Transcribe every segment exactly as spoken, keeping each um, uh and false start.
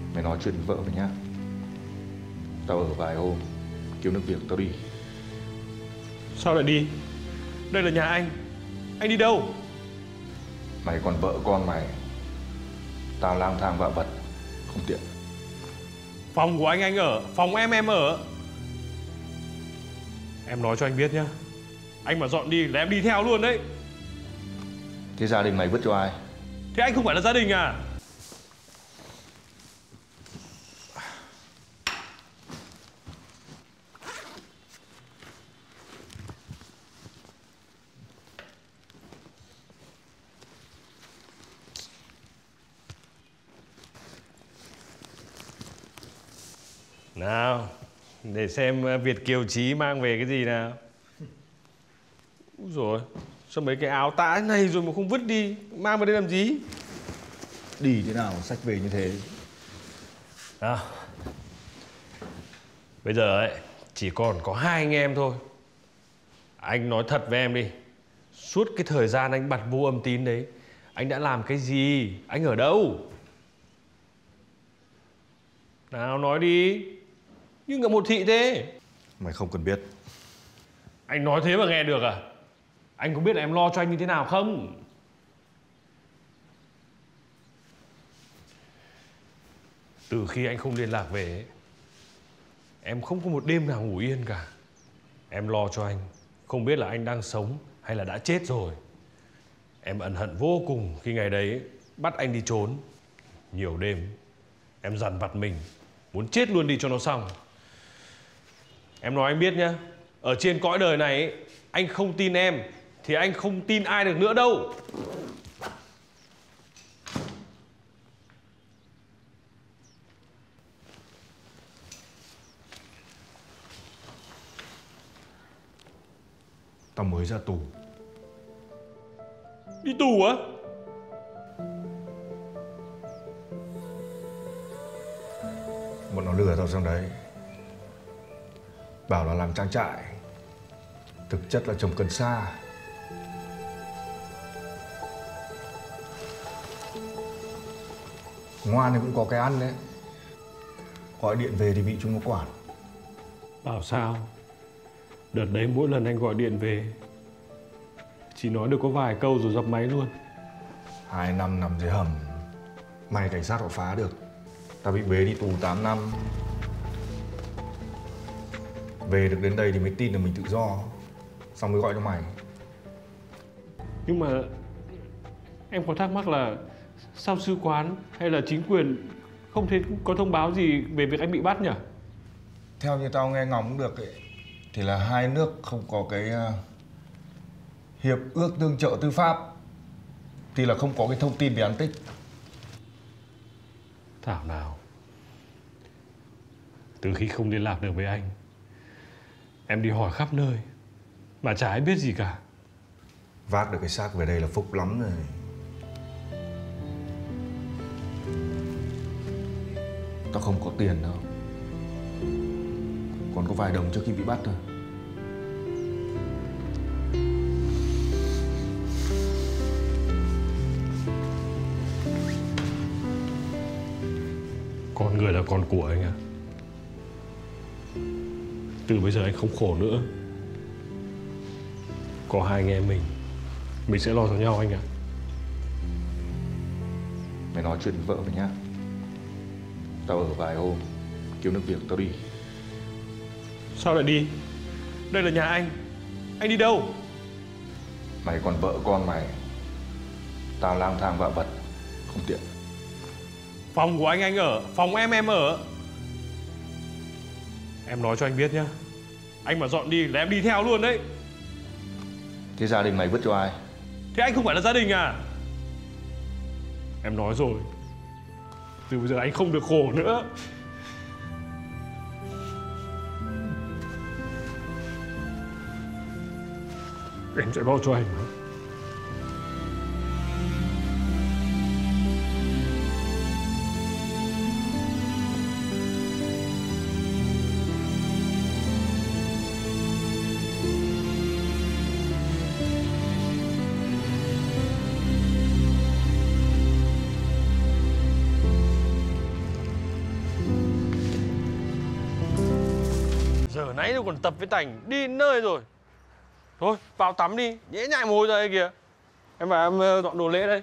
Mày nói chuyện với vợ mày nhá. Tao ở vài hôm, kiếm được việc tao đi. Sao lại đi? Đây là nhà anh. Anh đi đâu? Mày còn vợ con mày. Tao lang thang vạ vật, không tiện. Phòng của anh anh ở, phòng em em ở. Em nói cho anh biết nhá. Anh mà dọn đi là em đi theo luôn đấy. Thế gia đình mày vứt cho ai? Thế anh không phải là gia đình à? Nào, để xem Việt Kiều Chí mang về cái gì nào. Úi dồi, sao mấy cái áo tã này rồi mà không vứt đi, mang vào đây làm gì? Đi thế nào xách về như thế? À, bây giờ ấy, chỉ còn có hai anh em thôi. Anh nói thật với em đi. Suốt cái thời gian anh bặt vô âm tín đấy, anh đã làm cái gì? Anh ở đâu? Nào nói đi. Như ngậm một thị thế. Mày không cần biết. Anh nói thế mà nghe được à? Anh có biết là em lo cho anh như thế nào không? Từ khi anh không liên lạc về ấy, em không có một đêm nào ngủ yên cả. Em lo cho anh, không biết là anh đang sống hay là đã chết rồi. Em ân hận vô cùng khi ngày đấy bắt anh đi trốn. Nhiều đêm em dằn vặt mình, muốn chết luôn đi cho nó xong. Em nói anh biết nhá, ở trên cõi đời này ấy, anh không tin em thì anh không tin ai được nữa đâu. Tao mới ra tù. Đi tù á? Bọn nó lừa tao sang đấy, bảo là làm trang trại, thực chất là trồng cần sa. Ngoan thì cũng có cái ăn đấy. Gọi điện về thì bị chúng nó quản. Bảo sao? Đợt đấy mỗi lần anh gọi điện về chỉ nói được có vài câu rồi dập máy luôn. Hai năm nằm dưới hầm, may cảnh sát họ phá được. Tao bị bế đi tù tám năm. Về được đến đây thì mới tin là mình tự do. Xong mới gọi cho mày. Nhưng mà em có thắc mắc là sao sư quán hay là chính quyền không thấy có thông báo gì về việc anh bị bắt nhỉ? Theo như tao nghe ngóng được ấy, thì là hai nước không có cái uh, hiệp ước tương trợ tư pháp, thì là không có cái thông tin về án tích. Thảo nào. Từ khi không liên lạc được với anh, em đi hỏi khắp nơi mà chả ai biết gì cả. Vác được cái xác về đây là phúc lắm rồi. Tao không có tiền đâu, còn có vài đồng trước khi bị bắt thôi. Con người là con của anh à? Từ bây giờ anh không khổ nữa. Có hai anh em mình, mình sẽ lo cho nhau anh ạ. Mày nói chuyện với vợ mày nhá. Tao ở vài hôm, kiếm được việc tao đi. Sao lại đi? Đây là nhà anh. Anh đi đâu? Mày còn vợ con mày. Tao lang thang vạ vật, không tiện. Phòng của anh anh ở, phòng em em ở. Em nói cho anh biết nhá. Anh mà dọn đi là em đi theo luôn đấy. Thế gia đình mày vứt cho ai? Thế anh không phải là gia đình à? Em nói rồi, từ bây giờ anh không được khổ nữa. Em sẽ lo cho anh. Giờ nãy tôi còn tập với Thành đi đến nơi rồi. Thôi vào tắm đi, nhễ nhại mồ hôi ra đây kìa. Em vào em dọn đồ lễ đây.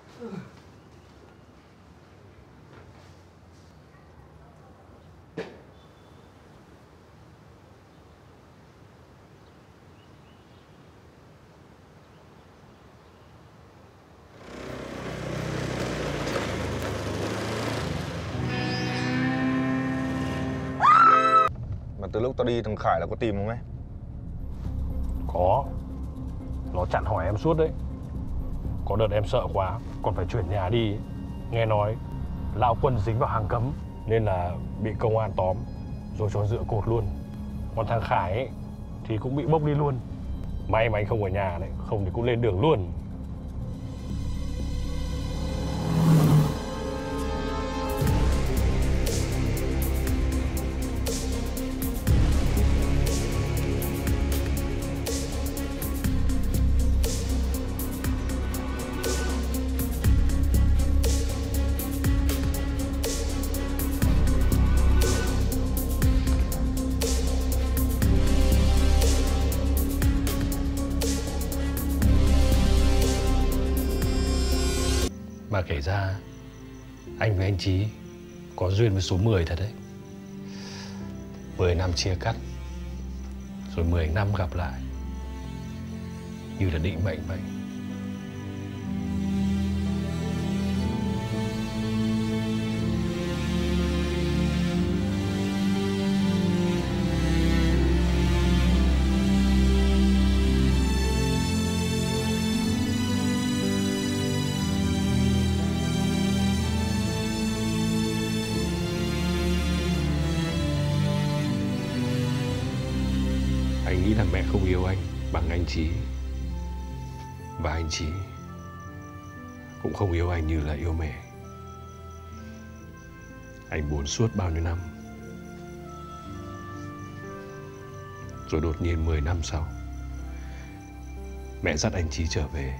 Mà từ lúc tao đi thằng Khải là có tìm không ấy? Có. Nó chặn hỏi em suốt đấy. Có đợt em sợ quá, còn phải chuyển nhà đi. Nghe nói lão Quân dính vào hàng cấm nên là bị công an tóm rồi cho dựa cột luôn. Còn thằng Khải ấy thì cũng bị bốc đi luôn. May mà anh không ở nhà đấy, không thì cũng lên đường luôn. Mà kể ra anh với anh Chí có duyên với số mười thật đấy. Mười năm chia cắt rồi mười năm gặp lại, như là định mệnh vậy. Anh nghĩ là mẹ không yêu anh bằng anh Chí. Và anh Chí cũng không yêu anh như là yêu mẹ. Anh buồn suốt bao nhiêu năm. Rồi đột nhiên mười năm sau, mẹ dắt anh Chí trở về.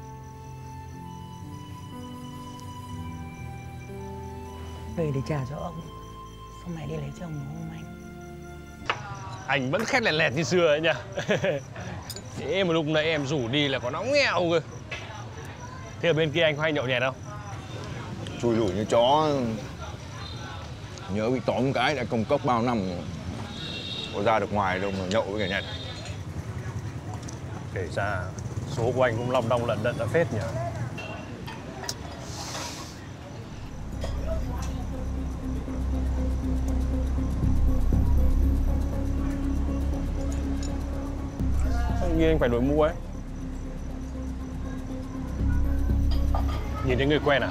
Về để trả cho ông. Sao mày đi lấy chồng đúng không anh? Anh vẫn khét lẹt lẹt như xưa ấy nhá. Thế mà lúc nãy em rủ đi là có nóng nghẹo cơ. Thế ở bên kia anh có hay nhậu nhẹt không? Chui lủi như chó. Nhớ bị tóm cái đã công cốc bao năm rồi. Có ra được ngoài đâu mà nhậu với cả nhẹt. Kể ra số của anh cũng long đong lận đận đã phết nhỉ. Như anh phải đổi mũ ấy. Nhìn thấy người quen à?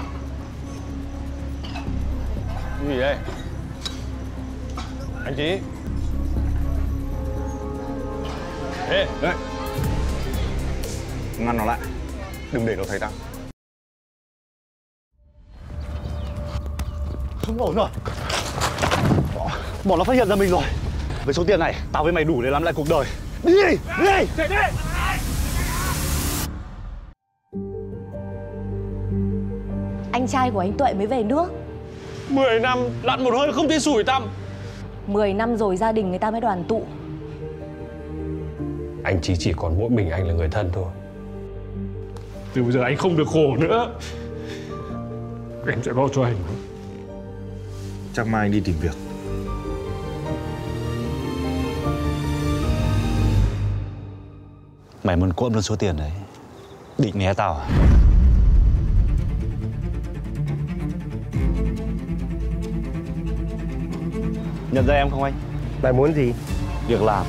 Cái gì đây? Anh Chí. Ê! Đấy. Ngăn nó lại. Đừng để nó thấy tao. Không ổn rồi. Bọn nó phát hiện ra mình rồi. Với số tiền này, tao với mày đủ để làm lại cuộc đời. Đi đi! Đi! Chạy đi! Anh trai của anh Tuệ mới về nước. Mười năm lặn một hơi không thấy sủi tăm. Mười năm rồi gia đình người ta mới đoàn tụ. Anh Chí chỉ còn mỗi mình anh là người thân thôi. Từ bây giờ anh không được khổ nữa. Em sẽ lo cho anh. Chắc mai anh đi tìm việc. Mày muốn cuộn luôn số tiền đấy. Định né tao à? Nhận ra em không anh? Mày muốn gì? Việc làm.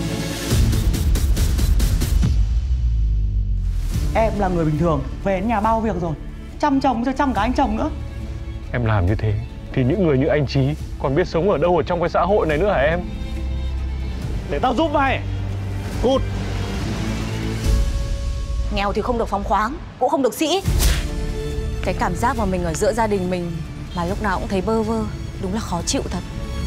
Em là người bình thường, về đến nhà bao việc rồi. Chăm chồng cho chăm cả anh chồng nữa. Em làm như thế thì những người như anh Chí còn biết sống ở đâu ở trong cái xã hội này nữa hả em? Để tao giúp mày. Cút. Nghèo thì không được phóng khoáng, cũng không được sĩ. Cái cảm giác mà mình ở giữa gia đình mình mà lúc nào cũng thấy bơ vơ, đúng là khó chịu thật.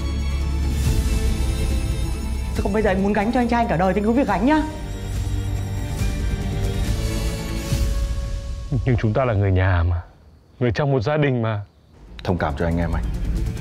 Chứ còn bây giờ anh muốn gánh cho anh trai anh cả đời thì cứ việc gánh nhá. Nhưng chúng ta là người nhà mà, người trong một gia đình mà. Thông cảm cho anh em anh.